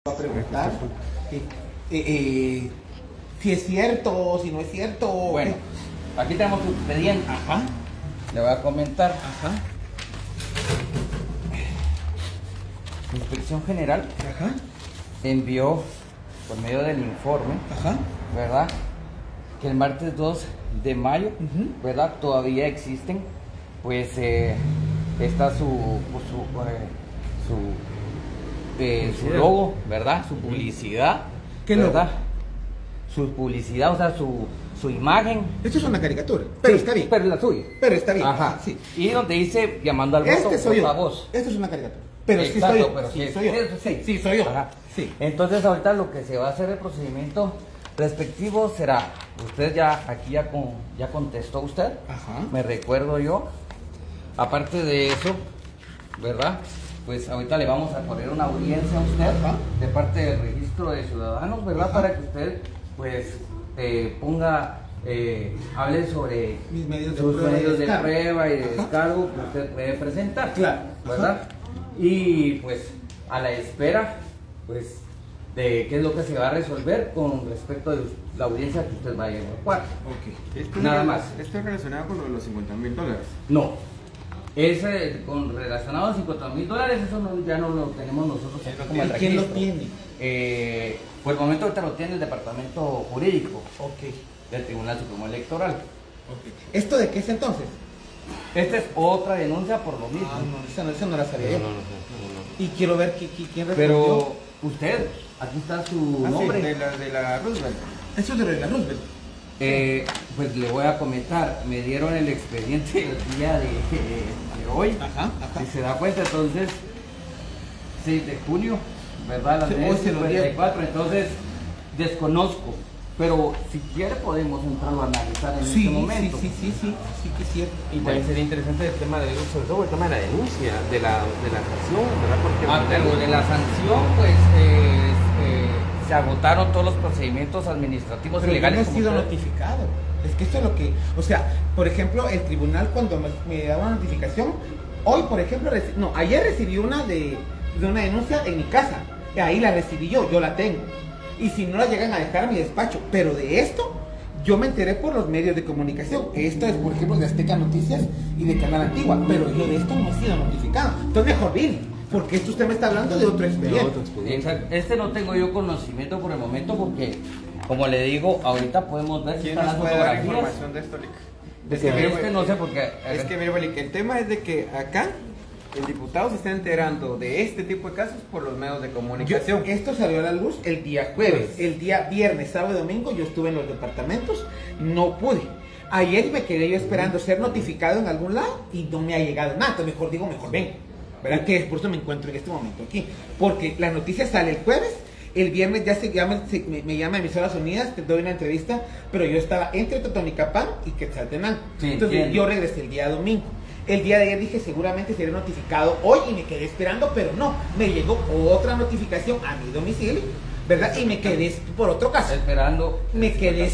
a preguntar si es cierto, si no es cierto. Bueno, aquí tenemos su expediente. Ajá. Le voy a comentar. Ajá. La Inspección General Ajá. envió por medio del informe, Ajá. ¿verdad?, que el martes 2 de mayo, Ujú. ¿verdad?, todavía existen, pues está su logo, ¿verdad?, su publicidad, ¿Qué logo? ¿verdad?, su publicidad, o sea, su imagen. Esto es una caricatura, pero Sí, está bien. pero es la suya. Pero está bien. Ajá. Sí. Y donde dice llamando al voto, Este soy vota yo. vos. Esto es una caricatura. Pero Exacto, sí soy yo. pero Sí, sí, soy yo. eso sí. Sí, soy yo. Ajá. Sí. Entonces ahorita lo que se va a hacer el procedimiento respectivo será, usted ya contestó usted, Ajá. me recuerdo yo. Aparte de eso, ¿verdad?, pues ahorita le vamos a poner una audiencia a usted. Ajá. De parte del registro de ciudadanos, ¿verdad?, Ajá. para que usted pues ponga, hable sobre Mis medios de sus prueba y medios de descargo. prueba y de Ajá. descargo que usted puede presentar. Claro. ¿Verdad? Ajá. Y pues a la espera pues de qué es lo que se va a resolver con respecto a la audiencia que usted vaya a evacuar. Ok. Esto Nada es, más. Esto es relacionado con lo de los $50,000. No. Ese con relacionado a $50,000, eso ya no lo tenemos nosotros ¿Quién lo como el ¿Y quién lo registro. tiene? Por el momento ahorita lo tiene el departamento jurídico Ok. del Tribunal Supremo Electoral. Ok. ¿Esto de qué es entonces? Esta es otra denuncia por lo mismo. Ah, no, esa no la sabía yo. Y quiero ver quién respondió. Pero usted, aquí está su nombre. De la Roosevelt. Eso es de la Roosevelt. Pues le voy a comentar, me dieron el expediente el día de hoy. Ajá, ajá. Si se da cuenta, entonces 6 de junio, ¿verdad? Las Sí, hoy se lo 54, entonces desconozco, pero si quiere podemos entrarlo a analizar en este momento. sí que es cierto. Y también sería interesante el tema de, sobre todo el tema de la denuncia, de la sanción, ¿verdad? Porque Pero de la sanción, pues se agotaron todos los procedimientos administrativos y Pero yo no legales. he como sido usted. notificado. Es que esto es lo que, o sea, por ejemplo, el tribunal cuando me daba una notificación, hoy, por ejemplo, ayer recibí una de una denuncia en mi casa. Ahí la recibí yo la tengo. Y si no la llegan a dejar a mi despacho, pero de esto yo me enteré por los medios de comunicación. Esto es, por ejemplo, de Azteca Noticias y de Canal Antigua, pero yo de esto no he sido notificado. Entonces mejor vine, porque esto usted me está hablando de otro expediente. Exacto. Este no tengo yo conocimiento por el momento porque, como le digo, ahorita podemos ver si ¿Quién están nos las puede dar fotografías. información de esto, Lick? Es que mire, este no sé porque... Es que, mire, Lick, el tema es de que acá el diputado se está enterando de este tipo de casos por los medios de comunicación. Esto salió a la luz el día jueves. El día viernes, sábado y domingo yo estuve en los departamentos, no pude. Ayer me quedé yo esperando ser notificado en algún lado y no me ha llegado nada. Entonces mejor vengo. ¿Verdad? Que por eso me encuentro en este momento aquí. Porque la noticia sale el jueves, el viernes ya me llama Emisoras Unidas, te doy una entrevista, pero yo estaba entre Totonicapán y Quetzaltenango. Sí, Entonces entiendo. yo regresé el día domingo. El día de ayer dije seguramente seré notificado hoy y me quedé esperando, pero no, me llegó otra notificación a mi domicilio, ¿verdad? Y me quedé por otro caso. Esperando. Me quedé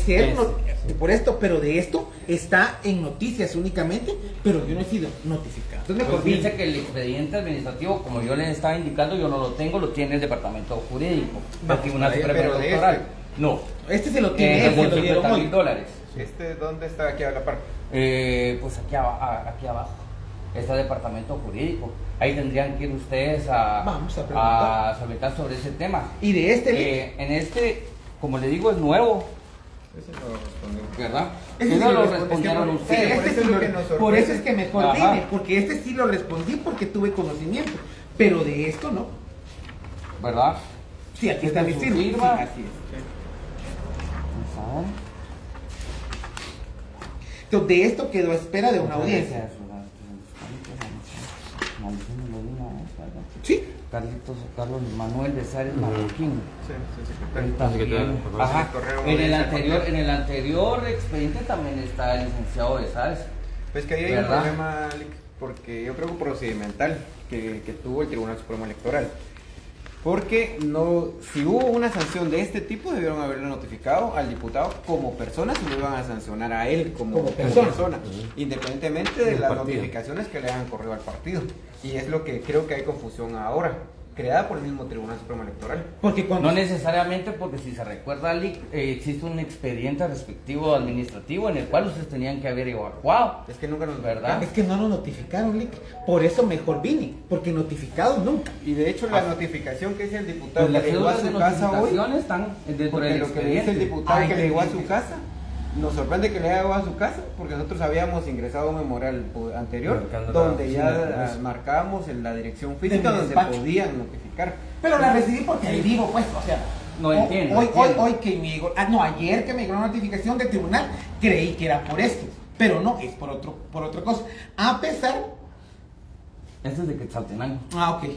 por esto, pero de esto está en noticias únicamente, pero yo no he sido notificado. Entonces mejor Pues fíjense bien. que el expediente administrativo, como yo les estaba indicando, yo no lo tengo, lo tiene el departamento jurídico del Tribunal pero Supremo de Electoral. No. Este se lo tiene él, se lo dieron hoy. $50,000. ¿Dónde está aquí a la par? Pues aquí abajo está el departamento jurídico. Ahí tendrían que ir ustedes Vamos a preguntar. a solicitar sobre ese tema. Y de este, En este, como le digo, es nuevo, Ese no respondió. ¿verdad? Ese Eso sí lo lo respondieron sí, ustedes. por eso es lo que nos por eso sorprende. es que mejor Ajá. vine, porque este sí lo respondí porque tuve conocimiento, pero de esto no. ¿Verdad? Sí, aquí está mi ¿Su firma. firma? Sí, así es. Vamos a ver. Entonces, de esto quedó a espera de una audiencia. Sí. Carlos Manuel Besares Marroquín. Sí, Él también. Ajá. Correo En el anterior expediente también está el licenciado Besares. Pues que ahí hay un ¿Verdad? problema, Lick, porque yo creo procedimental que tuvo el Tribunal Supremo Electoral. Porque si hubo una sanción de este tipo, debieron haberle notificado al diputado como persona, si lo iban a sancionar a él como persona, independientemente de las notificaciones que le hayan corrido al partido. Y es lo que creo que hay confusión ahora, creada por el mismo Tribunal Supremo Electoral. Porque cuando... No necesariamente, porque si se recuerda, existe un expediente respectivo administrativo en el cual ustedes tenían que haber evacuado. Es que nunca nos... ¿Verdad? Es que no nos notificaron, Lick. Por eso mejor vine, porque notificados nunca. Y de hecho la notificación que dice el diputado Pues las que llegó a cédulas de su casa hoy, notificación están dentro porque del lo que le dice el expediente. diputado Ay, que qué le llegó a bien. su casa, nos sorprende que le haya llegado a su casa, porque nosotros habíamos ingresado un memorial anterior, Marcando la donde oficina de ya comercio. marcábamos en la dirección física mi donde despacho. podían notificar. Pero la recibí porque ahí vivo, pues, o sea... No entiendo, Hoy, entiendo. hoy que me llegó... ayer que me llegó una notificación del tribunal, creí que era por esto. Pero no, es por otra cosa. A pesar... Este es de Quetzaltenango. Ah, ok.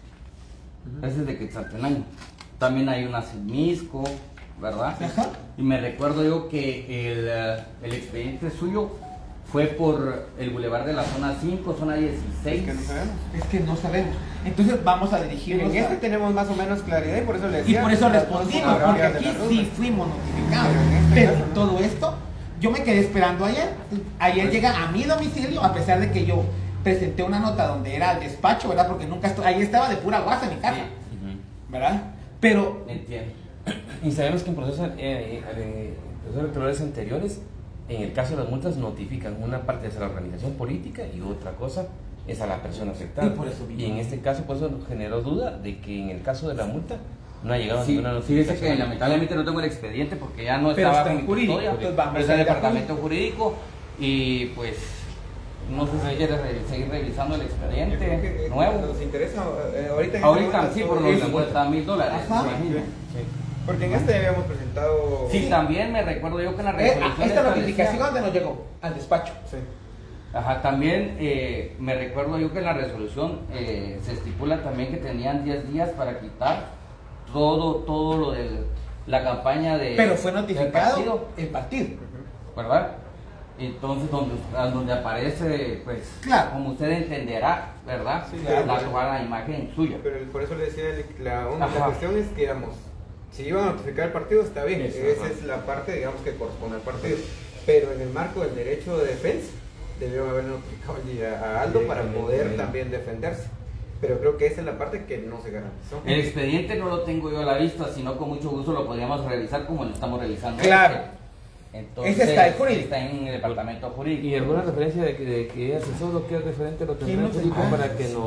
Ese es de Quetzaltenango. También hay una Semisco, ¿verdad? Ajá. Y me recuerdo yo que el expediente suyo fue por el bulevar de la zona 5, zona 16. Es que no sabemos. Es que no sabemos. Entonces vamos a dirigirnos En este a... tenemos más o menos claridad y por eso le Y decía. por eso las respondimos, dos porque fotografías de aquí la ruta. sí fuimos notificados. Pero en este Pero caso no. todo esto, yo me quedé esperando ayer. Ayer llega a mi domicilio, a pesar de que yo presenté una nota donde era al despacho, ¿verdad? Porque nunca ahí estaba de pura guasa en mi casa, ¿verdad? Pero Entiendo. Y sabemos que en procesos electorales anteriores, en el caso de las multas, notifican una parte es a la organización política y otra cosa es a la persona afectada. Y por eso vino. Y en este caso, por eso nos generó duda de que en el caso de la multa no ha llegado Sí, ninguna fíjese notificación. que lamentablemente no tengo el expediente porque ya no Pero estaba está en con mi jurídico, custodia, entonces vamos pero a está en el ir a departamento jurídico y pues no sé si quiere seguir revisando el Yo creo expediente que nuevo. nos interesa ahorita. en Ahorita este sí, momento, por los eso. $50,000, Ajá. me imagino. Porque en este ya habíamos presentado. Sí, también me recuerdo yo que en la resolución esta establecía- notificación donde nos llegó, al despacho. Sí. Ajá, también me recuerdo yo que en la resolución se estipula también que tenían 10 días para quitar todo lo de la campaña de Pero fue del notificado partido, el partido. ¿verdad? Entonces donde aparece, pues, Claro. como usted entenderá, ¿verdad? Sí, claro. La toda imagen suya. Pero por eso le decía, la Ajá. cuestión es que, digamos, si iban a notificar el partido, está bien. Eso, Esa ajá. es la parte, digamos, que corresponde al partido. Pero en el marco del derecho de defensa, debieron haber notificado a Aldo para poder también defenderse. Pero creo que esa es la parte que no se garantizó. El expediente no lo tengo yo a la vista, sino con mucho gusto lo podríamos revisar como lo estamos revisando. Claro. Entonces, Ese está en jurídico. está en el departamento jurídico. ¿Y alguna referencia de que asesor lo que es referente a lo ¿Quién tendrá nos jurídico encarga?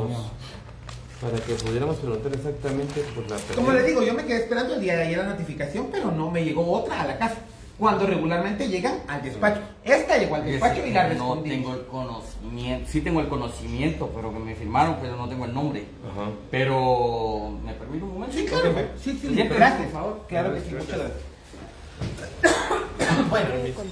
para que pudiéramos preguntar exactamente por la Como les digo, yo me quedé esperando el día de ayer la notificación, pero no me llegó otra a la casa. Cuando regularmente llegan al despacho. Esta llegó al despacho y la No respondí. tengo el conocimiento, sí tengo el conocimiento, pero que me firmaron, pero no tengo el nombre. Ajá. Pero, ¿me permite un momento? Sí, claro. Ok. Sí, sí, Siempre, gracias. por favor. Claro que sí, muchas gracias. Bueno,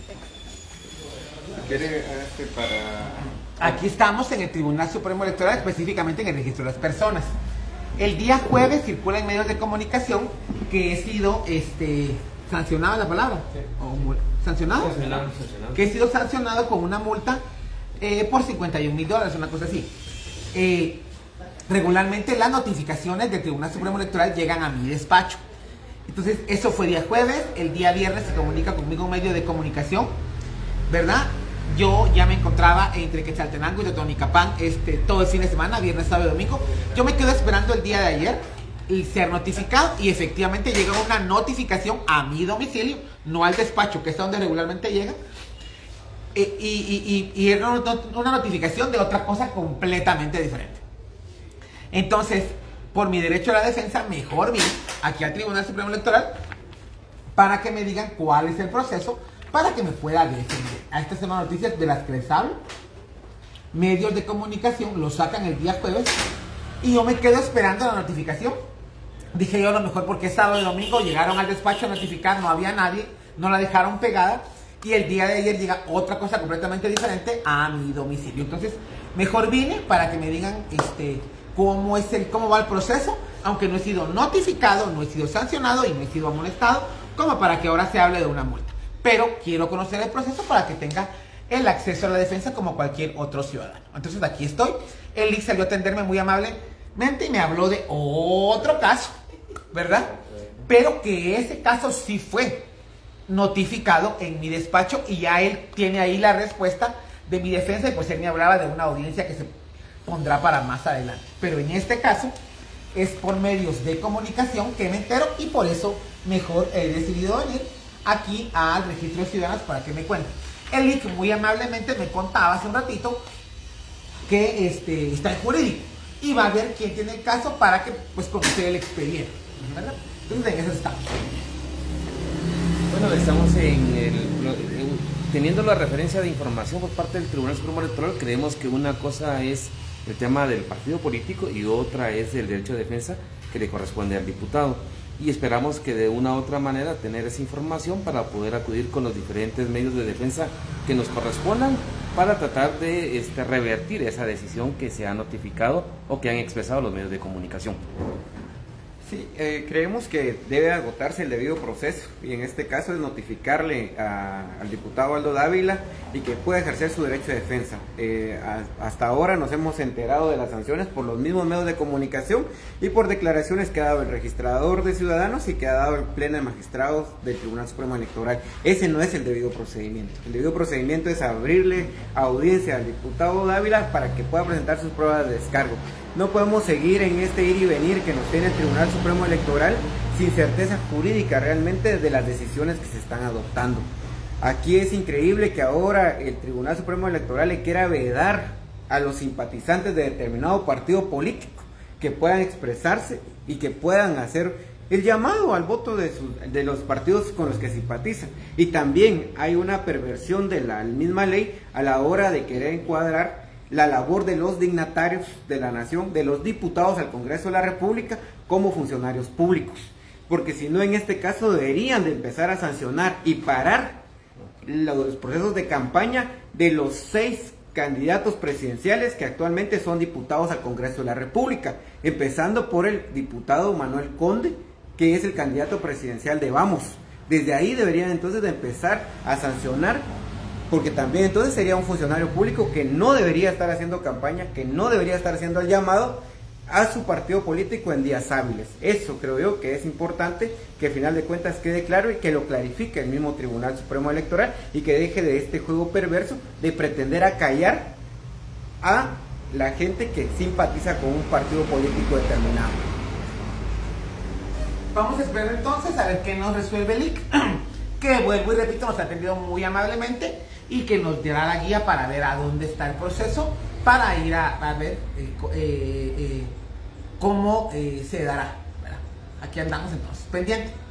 ¿Quiere para.? aquí estamos en el Tribunal Supremo Electoral, específicamente en el registro de las personas. El día jueves circula en medios de comunicación que he sido sancionado, ¿la palabra? ¿Sancionado? Sancionado. Que he sido sancionado con una multa por $51,000, una cosa así. Regularmente las notificaciones del Tribunal Supremo Electoral llegan a mi despacho. Entonces, eso fue día jueves. El día viernes se comunica conmigo un medio de comunicación, ¿verdad? Yo ya me encontraba entre Quetzaltenango y Totonicapán todo el fin de semana, viernes, sábado y domingo. Yo me quedo esperando el día de ayer y ser notificado, y efectivamente llega una notificación a mi domicilio, no al despacho, que es donde regularmente llega. Y era una notificación de otra cosa completamente diferente. Entonces, por mi derecho a la defensa, mejor vine aquí al Tribunal Supremo Electoral para que me digan cuál es el proceso para que me pueda defender. A estas son las noticias de las que les hablo. Medios de comunicación lo sacan el día jueves y yo me quedo esperando la notificación. Dije yo, a lo mejor porque sábado y domingo llegaron al despacho a notificar, no había nadie, no la dejaron pegada, y el día de ayer llega otra cosa completamente diferente a mi domicilio. Entonces, mejor vine para que me digan cómo va el proceso, aunque no he sido notificado, no he sido sancionado y no he sido amonestado, como para que ahora se hable de una multa. Pero quiero conocer el proceso para que tenga el acceso a la defensa como cualquier otro ciudadano. Entonces aquí estoy. El IC salió a atenderme muy amablemente y me habló de otro caso, ¿verdad? Pero que ese caso sí fue notificado en mi despacho y ya él tiene ahí la respuesta de mi defensa, y pues él me hablaba de una audiencia que se pondrá para más adelante. Pero en este caso, es por medios de comunicación que me entero, y por eso mejor he decidido venir aquí al Registro de Ciudadanos para que me cuenten. El Lick muy amablemente me contaba hace un ratito que está en jurídico y va a ver quién tiene el caso para que pues conocer el expediente, ¿verdad? Entonces en eso estamos. Bueno, estamos teniendo la referencia de información por parte del Tribunal Supremo Electoral. Creemos que una cosa es el tema del partido político y otra es el derecho de defensa que le corresponde al diputado. Y esperamos que de una u otra manera tener esa información para poder acudir con los diferentes medios de defensa que nos correspondan para tratar de revertir esa decisión que se ha notificado o que han expresado los medios de comunicación. Sí, creemos que debe agotarse el debido proceso, y en este caso es notificarle al diputado Aldo Dávila y que pueda ejercer su derecho de defensa. Hasta ahora nos hemos enterado de las sanciones por los mismos medios de comunicación y por declaraciones que ha dado el registrador de Ciudadanos y que ha dado el pleno de magistrados del Tribunal Supremo Electoral. Ese no es el debido procedimiento. El debido procedimiento es abrirle audiencia al diputado Dávila para que pueda presentar sus pruebas de descargo. No podemos seguir en este ir y venir que nos tiene el Tribunal Supremo Electoral sin certeza jurídica realmente de las decisiones que se están adoptando. Aquí es increíble que ahora el Tribunal Supremo Electoral le quiera vedar a los simpatizantes de determinado partido político que puedan expresarse y que puedan hacer el llamado al voto de los partidos con los que simpatizan. Y también hay una perversión de la misma ley a la hora de querer encuadrar la labor de los dignatarios de la nación, de los diputados al Congreso de la República, como funcionarios públicos. Porque si no, en este caso deberían de empezar a sancionar y parar los procesos de campaña de los 6 candidatos presidenciales que actualmente son diputados al Congreso de la República, empezando por el diputado Manuel Conde, que es el candidato presidencial de Vamos. Desde ahí deberían entonces de empezar a sancionar, porque también entonces sería un funcionario público que no debería estar haciendo campaña, que no debería estar haciendo el llamado a su partido político en días hábiles. Eso creo yo que es importante, que al final de cuentas quede claro y que lo clarifique el mismo Tribunal Supremo Electoral y que deje de este juego perverso de pretender acallar a la gente que simpatiza con un partido político determinado. Vamos a esperar entonces a ver qué nos resuelve el IC, que vuelvo y repito, nos ha atendido muy amablemente y que nos dará la guía para ver a dónde está el proceso, para ir a ver cómo se dará, ¿verdad? Aquí andamos entonces, pendiente.